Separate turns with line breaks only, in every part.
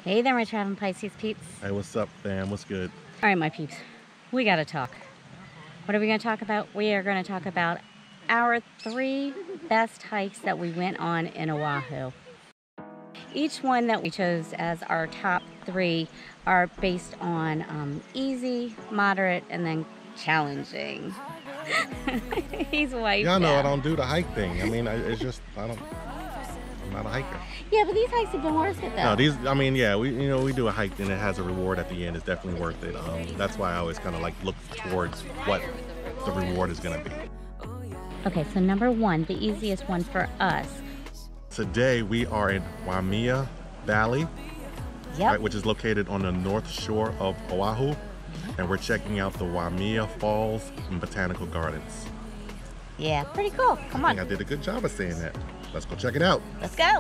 Hey there, my traveling Pisces peeps.
Hey, what's up, fam? What's good?
All right, my peeps, we gotta talk. What are we gonna talk about? We are gonna talk about our 3 best hikes that we went on in Oahu. Each one that we chose as our top 3 are based on easy, moderate, and then challenging. He's wiped
Y'all know
out.
I don't do the hike thing. I mean, it's just, I'm not a hiker.
Yeah, but these hikes have been worth it though.
No, I mean, yeah, we do a hike and it has a reward at the end. It's definitely worth it. That's why I always kind of like look towards what the reward is gonna be.
Okay, so number 1, the easiest one for us.
Today we are in Waimea Valley,
Yep.
right, which is located on the north shore of Oahu, and we're checking out the Waimea Falls and Botanical Gardens.
Yeah, pretty cool. Come
I
on,
think I did a good job of saying that. Let's go check it out.
let's go.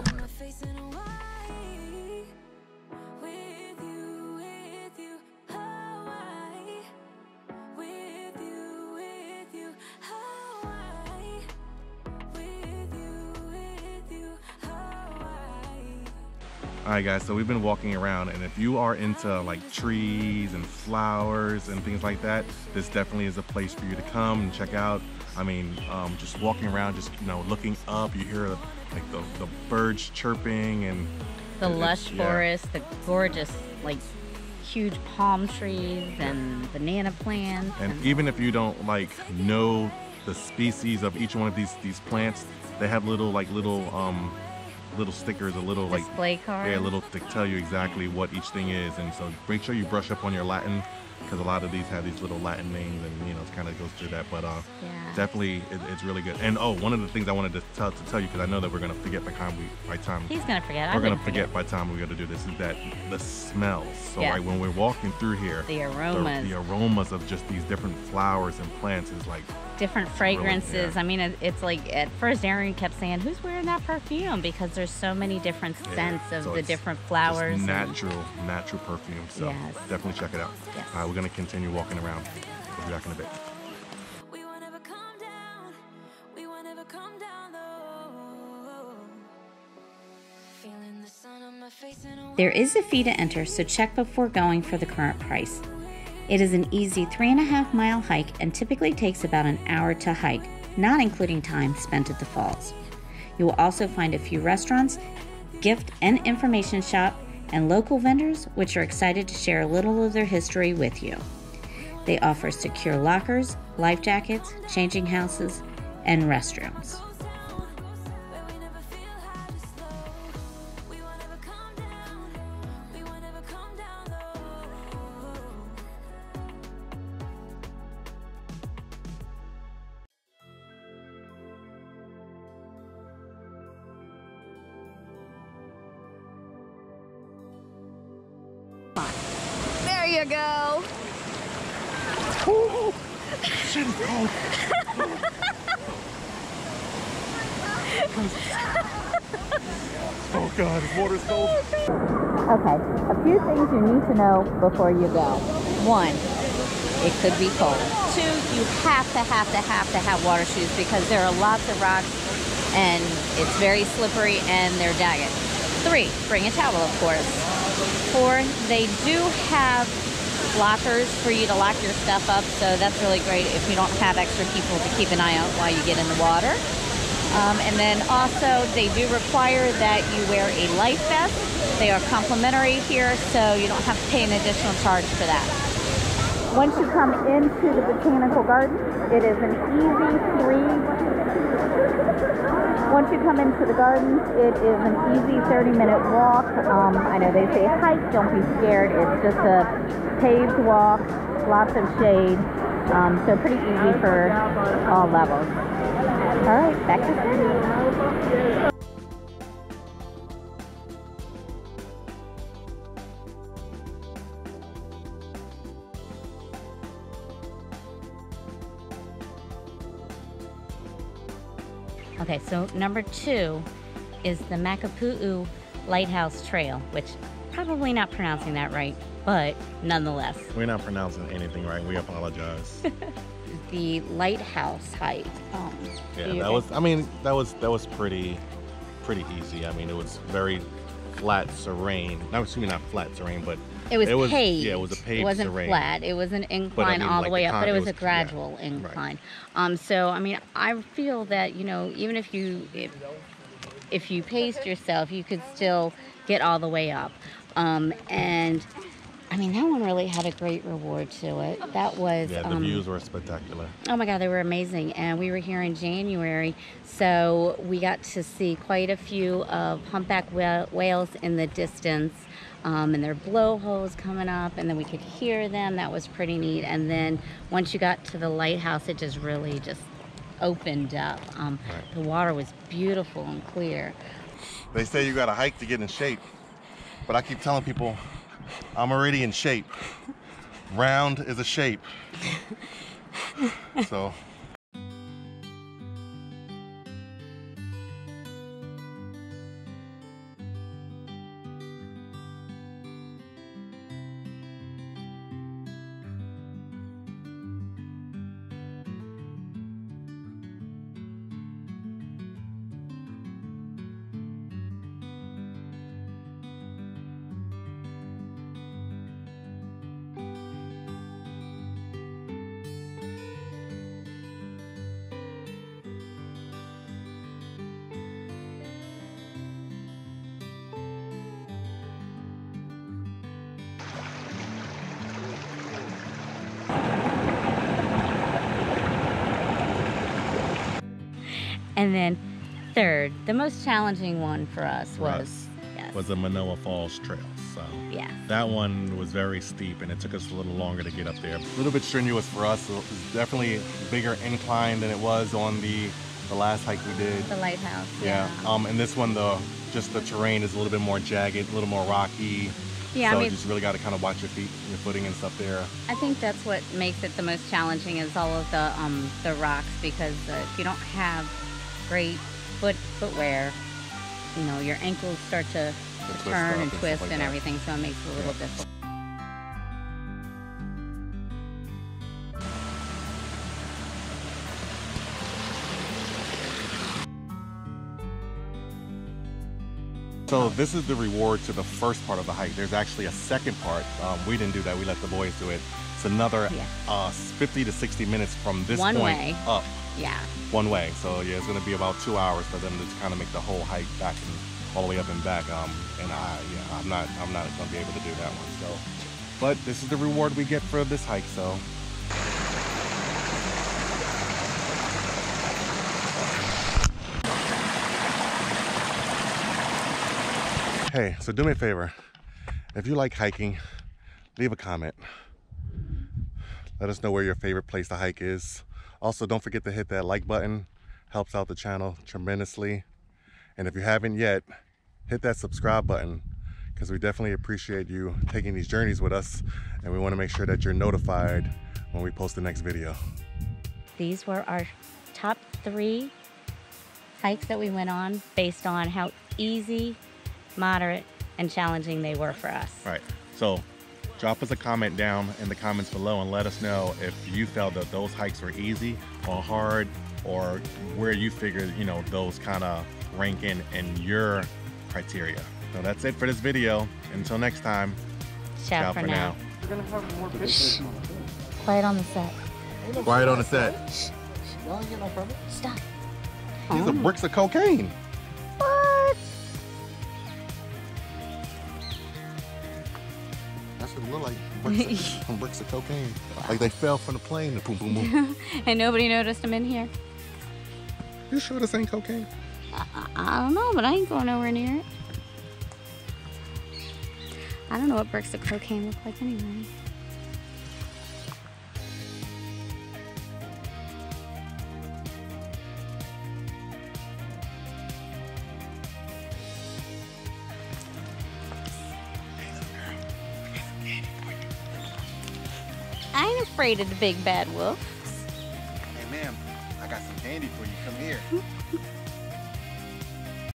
Alright guys, so we've been walking around, and if you are into like trees and flowers and things like that, this definitely is a place for you to come and check out. I mean, just walking around, just looking up, you hear like the birds chirping and
The lush forest, the gorgeous like huge palm trees and banana plants.
And even if you don't like know the species of each one of these plants, they have little stickers, a little like
display cards.
yeah, little to tell you exactly what each thing is. And so make sure you brush up on your Latin, because a lot of these have these little Latin names, and it kind of goes through that. But definitely it's really good. And one of the things I wanted to tell you, because I know that we're gonna forget by time
He's gonna forget.
we're gonna forget by time we're gonna do this, is that the smells. So
Yeah.
like when we're walking through here,
The aromas.
the aromas of just these different flowers and plants is like
Different fragrances.
Really, yeah.
I mean, it's like at first Aaron kept saying, "Who's wearing that perfume?" Because there's so many different scents of
so
the
it's
different flowers.
just
and-
natural perfume. So
Yes.
definitely check it out.
Yes.
All right, we're gonna continue walking around. We'll be back in a bit.
There is a fee to enter, so check before going for the current price. It is an easy 3.5-mile hike and typically takes about an hour to hike, not including time spent at the falls. You will also find a few restaurants, gift and information shop, and local vendors which are excited to share a little of their history with you. They offer secure lockers, life jackets, changing houses, and restrooms. There you go.
Shit, it's cold. Oh God, this water's cold.
Okay, a few things you need to know before you go. 1, it could be cold. 2, you have to have water shoes because there are lots of rocks and it's very slippery and they're jagged. 3, bring a towel, of course. 4, they do have lockers for you to lock your stuff up, so that's really great if you don't have extra people to keep an eye out while you get in the water. And then also they do require that you wear a life vest. They are complimentary here, so you don't have to pay an additional charge for that. Once you come into the Botanical Garden, it is an easy Once you come into the gardens, it is an easy 30-minute walk. I know they say hike, don't be scared. It's just a paved walk, lots of shade, so pretty easy for all levels. All right, back to Sandy. Okay, so number 2 is the Makapu'u Lighthouse Trail, which probably not pronouncing that right, but nonetheless.
We're not pronouncing anything right. We apologize.
The lighthouse hike.
Yeah, that was pretty easy. I mean, it was very flat terrain. No, excuse me, not flat terrain, but
it was paved.
Yeah, it was a paved
It wasn't
terrain.
flat. It was an incline all the way up, but it was a gradual incline.
Right.
So I mean, I feel that, you know, even if you paced yourself, you could still get all the way up. And I mean, that one really had a great reward to it. That was...
Yeah, the views were spectacular.
Oh my God, they were amazing. And we were here in January, so we got to see quite a few of humpback whales in the distance, and their blowholes coming up, and then we could hear them. That was pretty neat. And then once you got to the lighthouse, it just really just opened up. The water was beautiful and clear.
They say you got to hike to get in shape, but I keep telling people, I'm already in shape. Round is a shape. So.
And then third, the most challenging one for us was
the Manoa Falls Trail. So
yeah,
that one was very steep, and it took us a little longer to get up there. A little bit strenuous for us. So it was definitely a bigger incline than it was on the last hike we did.
The lighthouse.
Yeah. And this one, just the terrain is a little bit more jagged, a little more rocky.
Yeah,
so
I mean,
you just really got to kind of watch your feet, your footing and stuff there.
I think that's what makes it the most challenging, is all of the rocks, because if you don't have great footwear, you know, your ankles start to turn and twist and everything, so it makes it a little difficult.
So this is the reward to the first part of the hike. There's actually a second part. We didn't do that. We let the boys do it. It's another 50 to 60 minutes from this point up.
Yeah.
One way. So yeah, it's going to be about 2 hours for them to kind of make the whole hike back and all the way up and back. And I'm not going to be able to do that one. So, but this is the reward we get for this hike. So. Hey, so do me a favor. If you like hiking, leave a comment. Let us know where your favorite place to hike is. Also, don't forget to hit that like button. Helps out the channel tremendously. And if you haven't yet, hit that subscribe button, because we definitely appreciate you taking these journeys with us, and we want to make sure that you're notified when we post the next video.
These were our top 3 hikes that we went on based on how easy, moderate, and challenging they were for us.
Right. So drop us a comment down in the comments below and let us know if you felt that those hikes were easy or hard, or where you figured, you know, those kind of rank in your criteria. So that's it for this video. Until next time,
ciao for now.
We're gonna have more pictures.
Quiet on the set.
Quiet on the set.
Y'all ain't get no permit?
Stop.
These are bricks of cocaine.
What?
That's what it looked like. Bricks of cocaine. Like they fell from the plane and boom, boom, boom.
And nobody noticed them in here?
You sure this ain't cocaine?
I don't know, but I ain't going nowhere near it. I don't know what bricks of cocaine look like anyway. I ain't afraid of the big bad wolf.
Hey, ma'am, I got some candy for you. Come here.